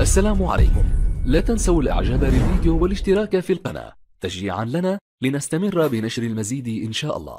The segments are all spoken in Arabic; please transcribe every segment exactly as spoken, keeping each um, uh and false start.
السلام عليكم. لا تنسوا الاعجاب بالفيديو والاشتراك في القناة تشجيعا لنا لنستمر بنشر المزيد ان شاء الله.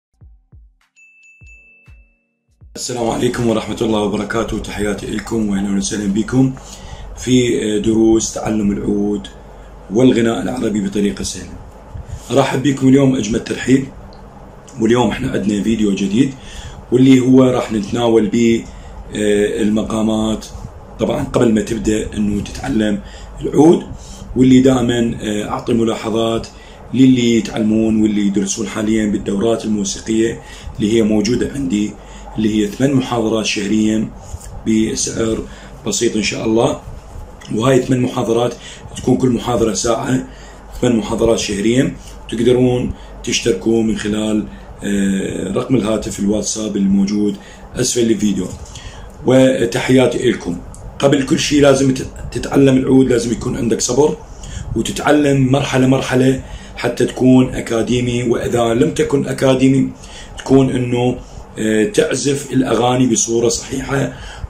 السلام عليكم ورحمة الله وبركاته، تحياتي لكم واهلا وسهلا بكم في دروس تعلم العود والغناء العربي بطريقة سهلة. ارحب بكم اليوم اجمل ترحيب، واليوم احنا عندنا فيديو جديد واللي هو راح نتناول به المقامات. طبعا قبل ما تبدأ انه تتعلم العود، واللي دائما اعطي ملاحظات للي يتعلمون واللي يدرسون حاليا بالدورات الموسيقية اللي هي موجودة عندي، اللي هي ثمان محاضرات شهريا بسعر بسيط ان شاء الله. وهاي ثمان محاضرات تكون كل محاضرة ساعة، ثمان محاضرات شهريا. تقدرون تشتركوا من خلال رقم الهاتف الواتساب الموجود اسفل الفيديو. وتحياتي لكم. قبل كل شيء لازم تتعلم العود، لازم يكون عندك صبر وتتعلم مرحلة مرحلة حتى تكون أكاديمي. وإذا لم تكن أكاديمي تكون أنه تعزف الأغاني بصورة صحيحة.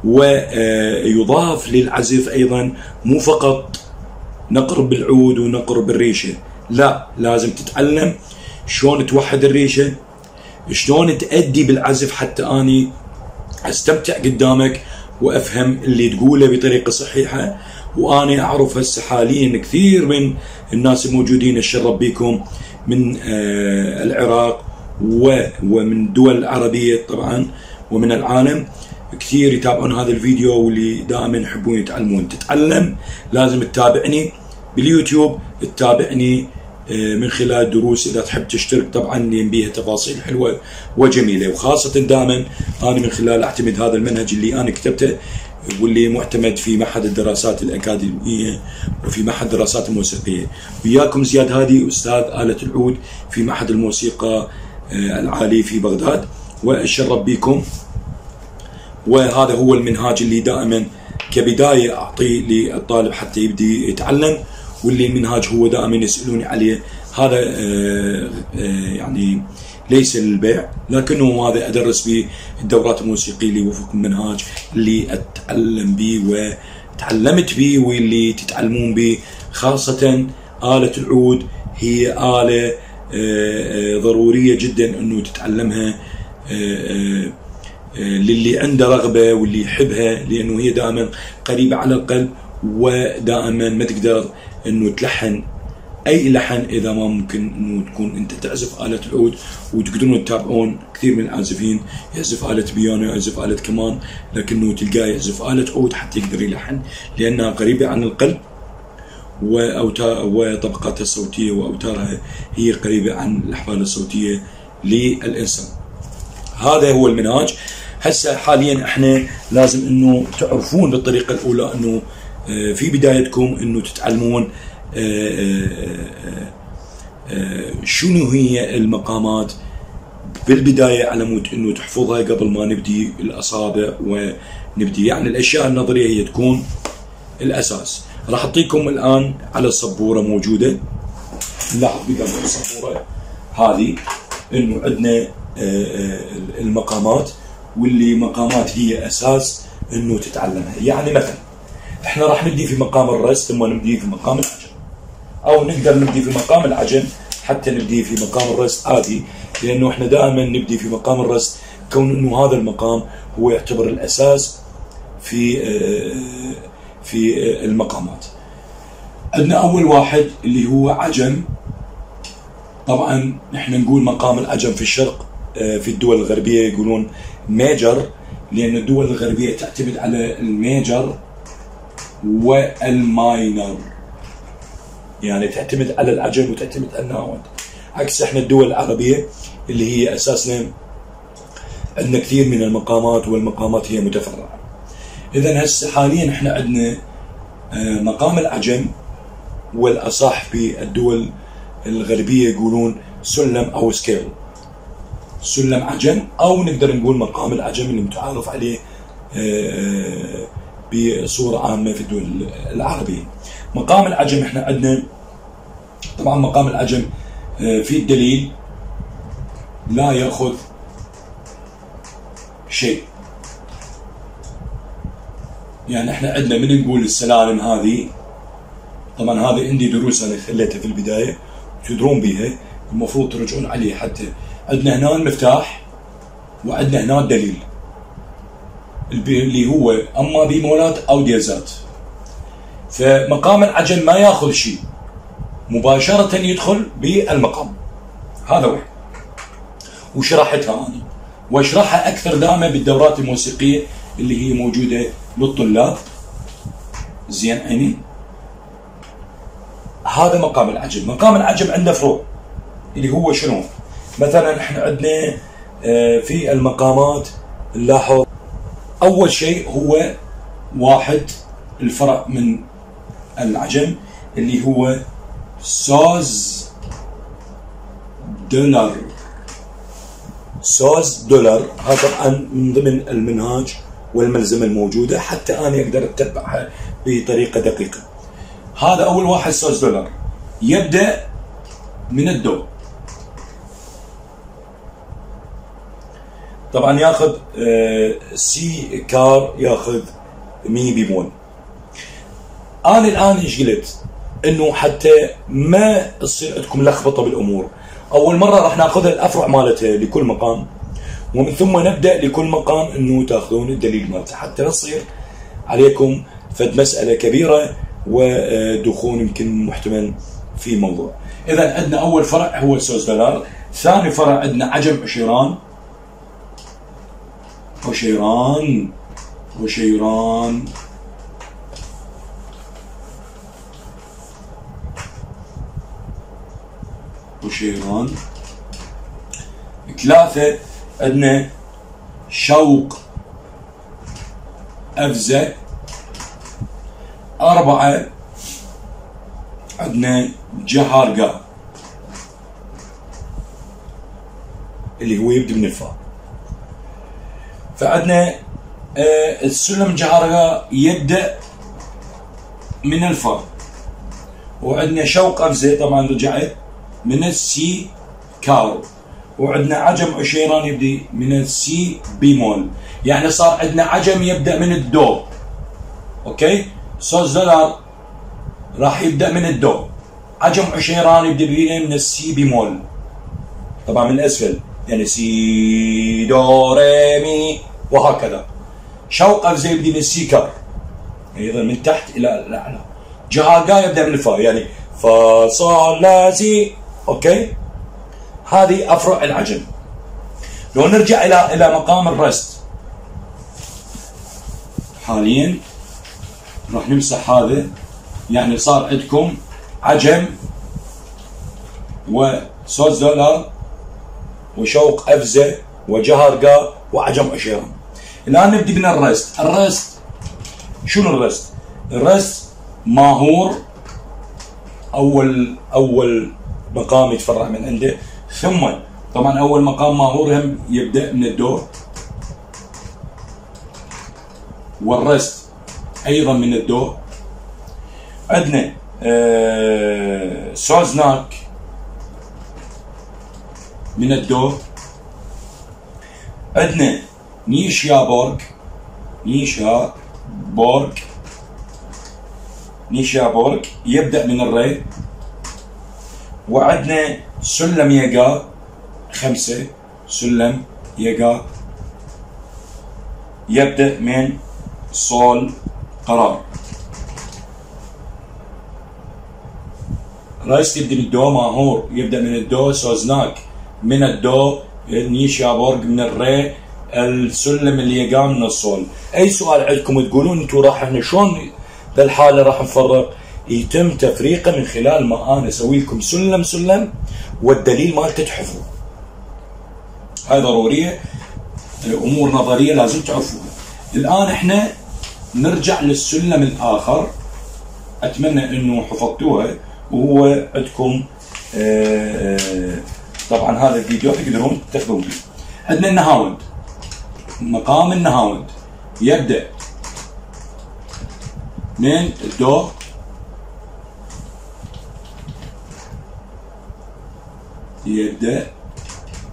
ويضاف للعزف أيضا مو فقط نقرب بالعود ونقرب بالريشة، لا، لازم تتعلم شلون توحد الريشة، شلون تأدي بالعزف حتى أني استمتع قدامك وافهم اللي تقوله بطريقه صحيحه. وانا اعرف هسه حاليا كثير من الناس الموجودين اتشرف بكم من العراق ومن الدول العربيه طبعا ومن العالم، كثير يتابعون هذا الفيديو واللي دائما يحبون يتعلمون. تتعلم لازم تتابعني باليوتيوب، تتابعني من خلال دروس. اذا تحب تشترك طبعا لان بيها تفاصيل حلوه وجميله، وخاصه دائما انا من خلال اعتمد هذا المنهج اللي انا كتبته واللي معتمد في معهد الدراسات الاكاديميه وفي معهد الدراسات الموسيقيه. وياكم زياد هادي، استاذ آلة العود في معهد الموسيقى العالي في بغداد، واتشرف بكم. وهذا هو المنهاج اللي دائما كبدايه اعطيه للطالب حتى يبدي يتعلم، واللي المنهاج هو دائما يسألوني عليه. هذا آآ آآ يعني ليس للبيع، لكنه هذا أدرس به الدورات الموسيقية اللي وفق المنهاج اللي أتعلم به وتعلمت به واللي تتعلمون به. خاصة آلة العود هي آلة آآ ضرورية جدا أنه تتعلمها آآ للي عنده رغبة واللي يحبها، لأنه هي دائما قريبة على القلب، ودائما ما تقدر انه تلحن اي لحن اذا ما ممكن انه تكون انت تعزف آلة العود. وتقدرون تتابعون كثير من العازفين يعزف آلة بيانو، يعزف آلة كمان، لكنه تلقاه يعزف آلة عود حتى يقدر يلحن، لانها قريبة عن القلب وطبقاتها الصوتية واوتارها هي قريبة عن الاحوال الصوتية للانسان. هذا هو المنهاج. هسه حاليا احنا لازم انه تعرفون بالطريقة الاولى انه في بدايتكم انه تتعلمون شنو هي المقامات بالبداية، على مود انه تحفظها قبل ما نبدي الاصابع ونبدي. يعني الاشياء النظرية هي تكون الاساس. راح اعطيكم الان على السبورة موجودة، نلاحظ بقلب السبورة هذه انه عندنا المقامات، واللي مقامات هي اساس انه تتعلمها. يعني مثلا احنا راح نبدي في مقام الرس ثم نبدي في مقام العجم، او نقدر نبدي في مقام العجم حتى نبدي في مقام الرس عادي، لانه احنا دائما نبدي في مقام الرس كون انه هذا المقام هو يعتبر الاساس في في المقامات. عندنا اول واحد اللي هو عجم. طبعا احنا نقول مقام العجم في الشرق، في الدول الغربيه يقولون ميجر، لان الدول الغربيه تعتمد على الميجر والماينر، يعني تعتمد على العجم وتعتمد على الناود، عكس احنا الدول العربيه اللي هي اساسنا عندنا كثير من المقامات، والمقامات هي متفرعه. اذا هسه حاليا احنا عندنا مقام العجم، والاصح في الدول الغربيه يقولون سلم او سكيل، سلم عجم، او نقدر نقول مقام العجم اللي متعارف عليه بصورة عامة في الدول العربية. مقام العجم احنا عندنا طبعا مقام العجم في الدليل لا يأخذ شيء، يعني احنا عندنا من نقول السلالم هذه، طبعا هذه عندي دروس انا خليتها في البدايه تدرون بيها، المفروض ترجعون عليها. حتى عندنا هنا المفتاح وعندنا هنا الدليل اللي هو اما بيمولات او ديازات. فمقام العجم ما ياخذ شيء، مباشره يدخل بالمقام. هذا واحد، وشرحتها انا واشرحها اكثر دائما بالدورات الموسيقيه اللي هي موجوده للطلاب. زين عيني، هذا مقام العجم. مقام العجم عنده فروع اللي هو شنو؟ مثلا احنا عندنا في المقامات نلاحظ اول شيء هو واحد الفرع من العجم اللي هو سوز دولار. سوز دولار هذا طبعا من ضمن المنهاج والملزمه الموجوده حتى انا اقدر اتبعها بطريقه دقيقه. هذا اول واحد سوز دولار، يبدا من الدو. طبعا ياخذ سي كار، ياخذ مي بيمول. انا الان ايش قلت؟ انه حتى ما تصير عندكم لخبطه بالامور، اول مره راح ناخذ الافرع مالتها لكل مقام، ومن ثم نبدا لكل مقام انه تاخذون الدليل مالته حتى لا تصير عليكم فد مساله كبيره ودخول يمكن محتمل في موضوع. اذا عندنا اول فرع هو سوز دولار، ثاني فرع عندنا عجم عشيران. عشيران عشيران عشيران. ثلاثة عندنا شوق أفزة. أربعة عندنا جهارقة اللي هو يبدأ من الفاء. فعندنا آه السلم جهارقة يبدأ من الفاء، وعندنا شوق أفزة طبعا رجعت من السي كارو، وعندنا عجم عشيران يبدأ من السي بيمول. يعني صار عندنا عجم يبدأ من الدو. اوكي، سوز دولار راح يبدأ من الدو، عجم عشيران يبدأ من السي بيمول طبعا من الأسفل، يعني سي دو ري مي وهكذا. شوق أفزة يبدأ من السي كار ايضا من تحت الى الاعلى. جهارقا يبدأ من الفا، يعني فا صا لا سي. اوكي، هذه افرع العجم. لو نرجع الى الى مقام الرست، حاليا راح نمسح هذا، يعني صار عندكم عجم وسوز دولار وشوق أفزة وجهارقا وعجم عشيران. الان نبدي من الرست. الرست شنو الرست؟ الرست ماهور، اول اول مقام يتفرع من عنده، ثم طبعا اول مقام ماهور هم يبدا من الدو، والرست ايضا من الدو. عندنا آه سوزناك من الدو. عندنا نيشيا بورغ، نيشيا بورغ نيشيا بورغ يبدأ من الري. وعندنا سلم يقا خمسة، سلم يقا يبدأ من صول قرار. رايست يبدأ من الدو، ماهور يبدأ من الدو، سوزناك من الدو، نيشيا بورغ من الري، السلم اللي يقا من الصول. اي سؤال عندكم تقولون انتم راح احنا شلون بالحاله راح نفرق؟ يتم تفريقه من خلال ما انا اسوي لكم سلم سلم والدليل مالته تحفظوه. هاي ضروريه، امور نظريه لازم تعرفوها. الان احنا نرجع للسلم الاخر، اتمنى انه حفظتوها وهو عندكم. آآ طبعا هذا الفيديو تقدرون تاخذون فيه. عندنا النهاوند، مقام النهاوند يبدأ من الدو، يبدأ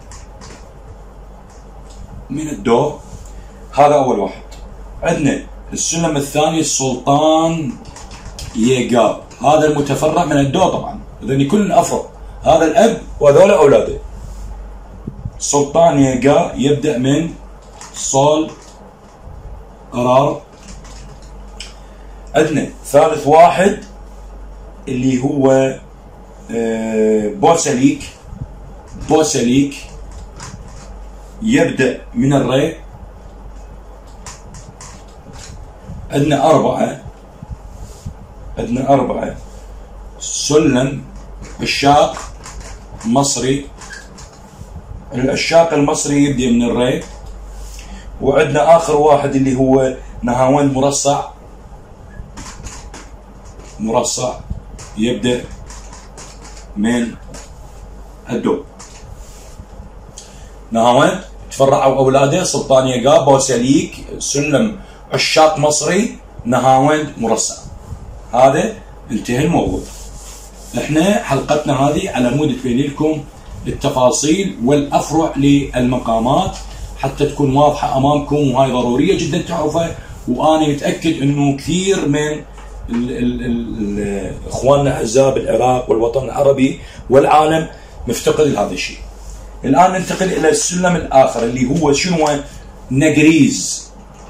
من الدو، هذا أول واحد. عندنا السلم الثاني السلطان ييغا، هذا المتفرع من الدو طبعا، هذول كل افرع، هذا الاب وهذول اولاده. سلطان ييغا يبدا من صول قرار. عندنا ثالث واحد اللي هو بوسليك. بوسليك يبدأ من الري. عندنا أربعة عندنا أربعة سلم عشاق مصري. العشاق المصري يبدأ من الري. وعندنا آخر واحد اللي هو نهاوند مرصع. مرصع يبدأ من الدو. نهاوند تفرعوا أولاده سلطان ييغا، بوسليك، سلم عشاق مصري، نهاوند مرصع. هذا انتهى الموضوع. احنا حلقتنا هذه على مود تبين لكم التفاصيل والأفرع للمقامات حتى تكون واضحة أمامكم، وهاي ضرورية جدا تعرفها. وأنا متأكد أنه كثير من ال ال ال اخواننا الاعزاء بالعراق والوطن العربي والعالم مفتقد لهذا الشيء. الان ننتقل الى السلم الاخر اللي هو شنو؟ نقريز.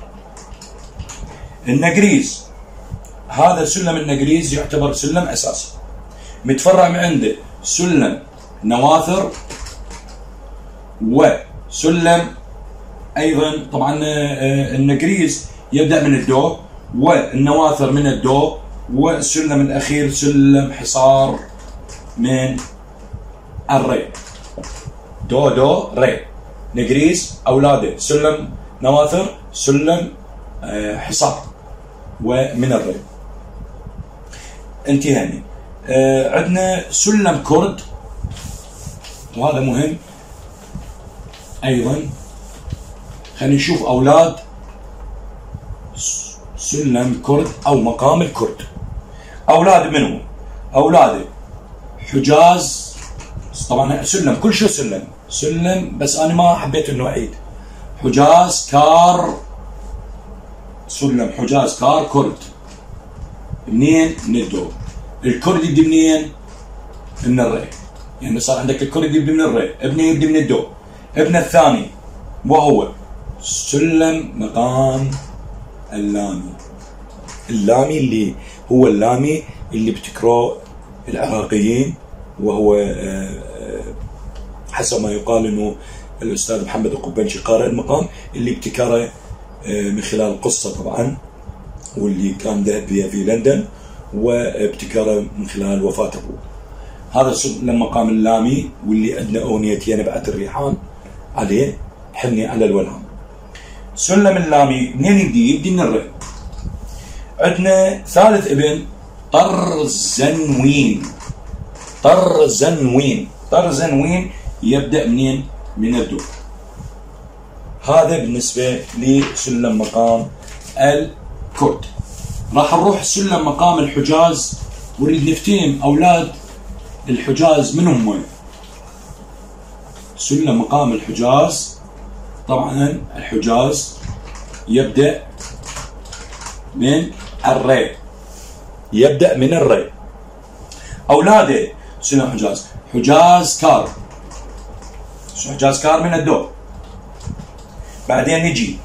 النقريز هذا سلم النقريز يعتبر سلم اساسي، متفرع من عنده سلم نواثر وسلم ايضا. طبعا النقريز يبدا من الدو، والنواثر من الدو، والسلم الأخير سلم حصار من الري. دو دو ري. نقريز أولاده سلم نواثر، سلم حصار ومن الري. انتهينا. عندنا سلم كرد، وهذا مهم أيضا. خلينا نشوف أولاد سلم كرد أو مقام الكرد. أولاد منهم أولاده حجاز. طبعا سلم كل شيء سلم سلم بس أنا ما حبيت إنه أعيد. حجاز كار، سلم حجاز كار كرد. منين؟ من الدو. الكرد يبدي منين؟ من الري. يعني صار عندك الكرد يبدي من الري، ابنه يبدي من الدو. ابن الثاني وهو سلم مقام اللامي. اللامي اللي هو اللامي اللي ابتكروه العراقيين، وهو حسب ما يقال انه الاستاذ محمد القبنشي قارئ المقام اللي ابتكره من خلال قصه طبعا، واللي كان ذهب في لندن وابتكره من خلال وفاه ابوه. هذا سلم مقام اللامي، واللي عندنا اغنيه يا نبعه الريحان عليه حني على الولهان. سلم اللامي منين يبدي؟ يبدي من الري. عندنا ثالث ابن طرزنوين. طرزنوين طرزنوين يبدأ منين؟ من الدو. هذا بالنسبة لسلم مقام الكرد. راح نروح سلم مقام الحجاز، ونريد نفتهم أولاد الحجاز من هم. سلم مقام الحجاز، طبعا الحجاز يبدأ من الري. يبدأ من الري. أولاده سلم حجاز حجاز كار. حجاز كار من الدو. بعدين نجي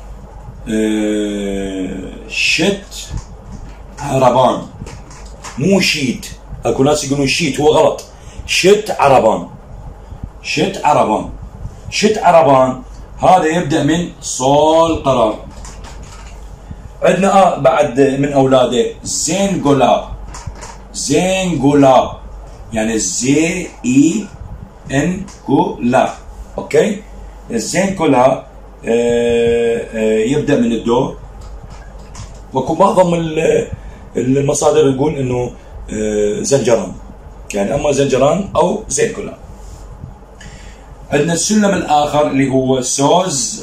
اه شت عربان، مو شيت. اكو ناس يقولون شيت، هو غلط. شت عربان. شت عربان. شت عربان هذا يبدأ من صول قرار. عندنا آه بعد من أولاده زينغولا. زينغولا يعني زي إي إن غولا. أوكي. الزينغولا آه آه يبدأ من الدو، وكو معظم المصادر يقول إنه آه زنجران، يعني أما زنجران أو زينغولا. عندنا السلم الآخر اللي هو سوز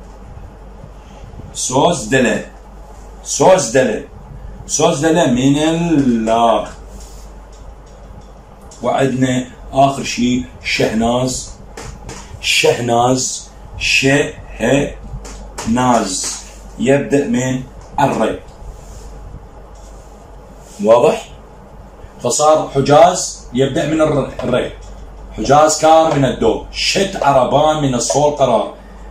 سوز دلة. سوز دلة سوز دلة من الله. وعندنا آخر شيء شهناز. شهناز شهناز يبدأ من الري. واضح؟ فصار حجاز يبدأ من الري، حجاز كار من الدو، شت عربان من الصول قرار.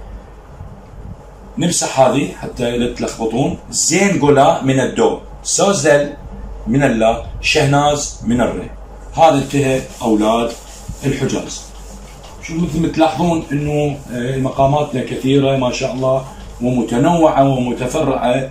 نمسح هذه حتى لا تلخبطون. زين قلا من الدو، سوزل من اللا، شهناز من الري. هذا انتهى أولاد الحجاز. شو مثل ما تلاحظون انه مقاماتنا كثيرة ما شاء الله ومتنوعة ومتفرعة،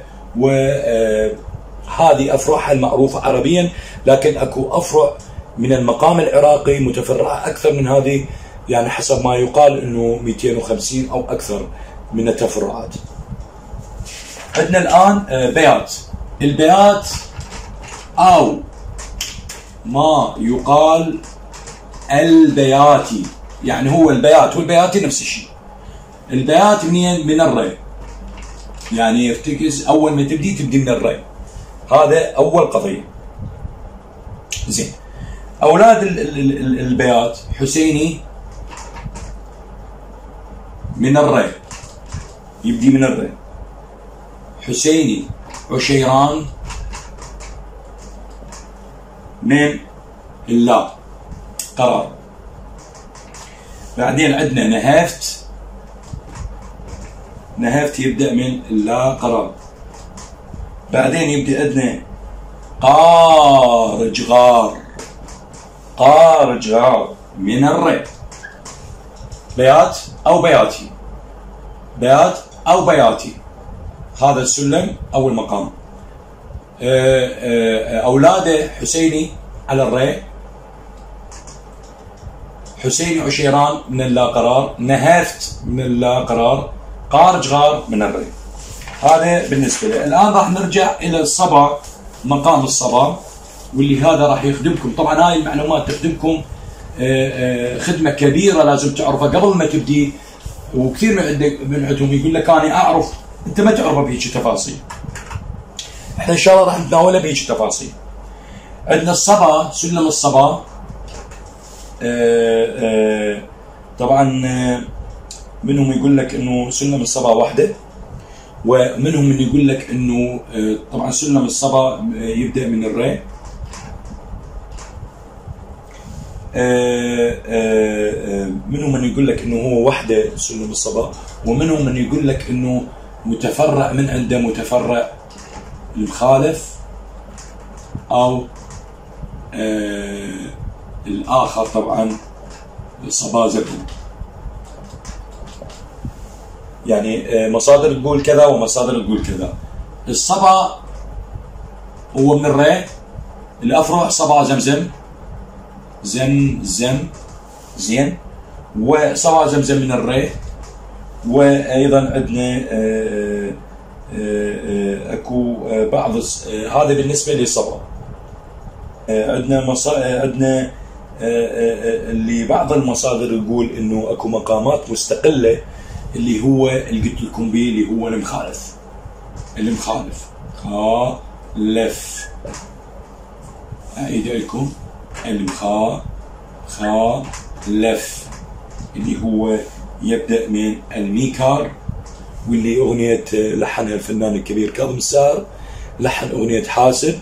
وهذه أفرعها المعروفة عربيا، لكن اكو أفرع من المقام العراقي متفرعة أكثر من هذه، يعني حسب ما يقال انه مئتين وخمسين أو أكثر من التفرعات. عندنا الآن بيات. البيات أو ما يقال البياتي، يعني هو البيات والبياتي نفس الشيء. البيات منين؟ من الري، يعني يرتكز أول ما تبدي تبدي من الري. هذا أول قضية. زين، أولاد البيات حسيني من الري، يبدي من الري. حسيني عشيران من اللا قرار. بعدين عندنا نهافت، نهافت يبدأ من اللا قرار. بعدين يبدأ عندنا قارجغار، قارجغار من الري. بيات أو بياتي، بيات أو بياتي، هذا السلم أو المقام. أولاده حسيني على الري، حسيني عشيران من اللا قرار، نهافت من اللا قرار، قارجغار من الري. هذا بالنسبة له. الآن راح نرجع إلى الصبا، مقام الصبا، واللي هذا راح يخدمكم. طبعا هاي المعلومات تخدمكم خدمة كبيرة لازم تعرفها قبل ما تبدي. وكثير من عندك من عندهم يقول لك أنا أعرف، أنت ما تعرفها بهيك تفاصيل. احنا إن شاء الله راح نتناولها بهيك تفاصيل. عندنا الصبا، سلم الصبا. آآ آآ طبعا منهم يقول لك إنه سلم الصبا وحده، ومنهم من يقول لك إنه طبعا سلم الصبا يبدأ من الري. آآ آآ منهم من يقول لك انه هو وحده سلم الصبا، ومنهم من يقول لك انه متفرع من عنده متفرع المخالف او الاخر طبعا صبا زبون. يعني مصادر تقول كذا ومصادر تقول كذا. الصبا هو من الري، الافرع صبا زمزم، زم زم زين، وصبا زمزم من الري. وايضا عندنا اكو بعض هذا بالنسبه للصبا. عندنا مصا... عندنا اللي بعض المصادر يقول انه اكو مقامات مستقله، اللي هو اللي قلت لكم به اللي هو المخالف. المخالف خالف، اعيد لكم المخا خالف اللي هو يبدأ من الميكار، واللي أغنية لحنها الفنان الكبير كاظم الساهر، لحن أغنية حاسب.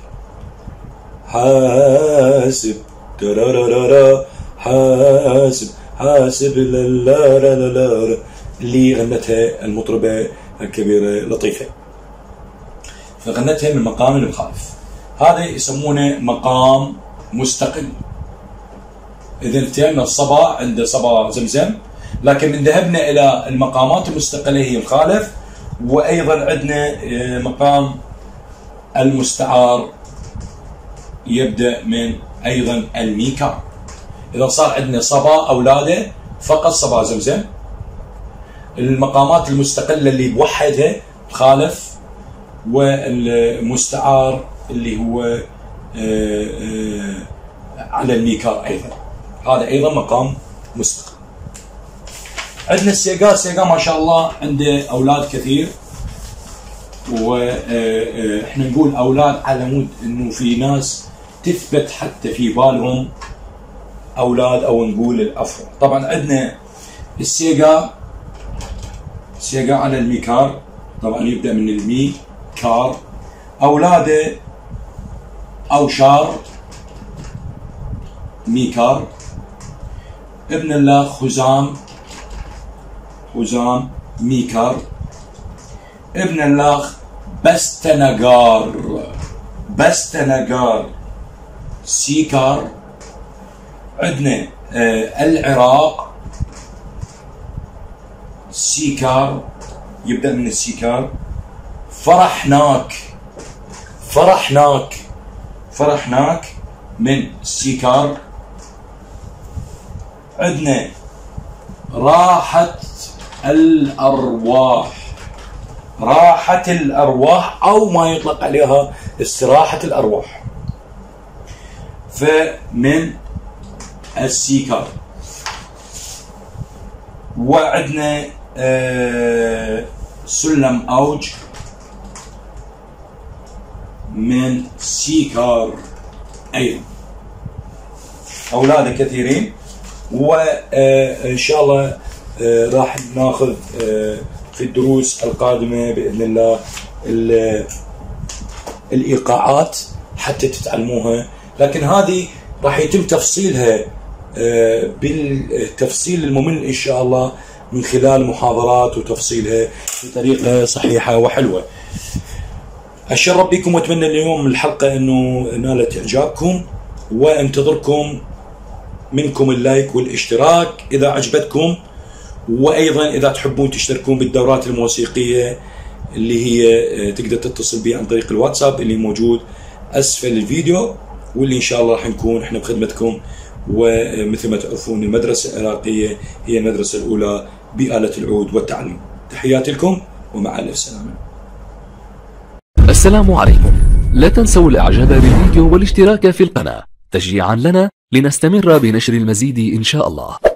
حاسب ترارارا حاسب حاسب لا لا لا لا، اللي غنتها المطربة الكبيرة لطيفة، فغنتها من مقام المخالف. هذا يسمونه مقام مستقل. إذا انتهينا الصبا عند صبا زمزم، لكن من ذهبنا إلى المقامات المستقلة هي الخالف. وأيضا عندنا مقام المستعار يبدأ من أيضا الميكا. إذا صار عندنا صبا أولاده فقط صبا زمزم. المقامات المستقلة اللي بوحدها خالف، والمستعار اللي هو آآ آآ على الميكار أيضا، هذا أيضا مقام مستقل. عندنا السيقا. السيقا ما شاء الله عنده أولاد كثير، وإحنا نقول أولاد على مود إنه في ناس تثبت حتى في بالهم أولاد، أو نقول الأفرع. طبعا عندنا السيقا، السيقا على الميكار طبعا يبدأ من المي ميكار، أولاده أوشار ميكار، ابن الله خزام خزام ميكار، ابن الله بستنقار بستنقار سيكار. عندنا آه العراق سيكار، يبدأ من السيكار. فرحناك فرحناك فرحناك من سيكار. عندنا راحة الأرواح راحة الأرواح، أو ما يطلق عليها استراحة الأرواح، فمن السيكار. وعندنا آه سلم أوج من سيكار أيضا. أولاده كثيرين، وإن شاء الله راح ناخذ في الدروس القادمة بإذن الله الإيقاعات حتى تتعلموها، لكن هذه راح يتم تفصيلها بالتفصيل الممل إن شاء الله من خلال محاضرات وتفصيلها بطريقة صحيحة وحلوة. أشرف بكم وأتمنى اليوم الحلقة أنه نالت إعجابكم، وانتظركم منكم اللايك والاشتراك إذا عجبتكم، وأيضا إذا تحبون تشتركون بالدورات الموسيقية اللي هي تقدر تتصل بي عن طريق الواتساب اللي موجود أسفل الفيديو، واللي إن شاء الله راح نكون إحنا بخدمتكم. ومثل ما تعرفون المدرسة العراقية هي المدرسة الأولى بآلة العود والتعليم. تحياتي لكم ومع ألف سلامة. السلام عليكم. لا تنسوا الإعجاب بالفيديو والاشتراك في القناة تشجيعا لنا لنستمر بنشر المزيد إن شاء الله.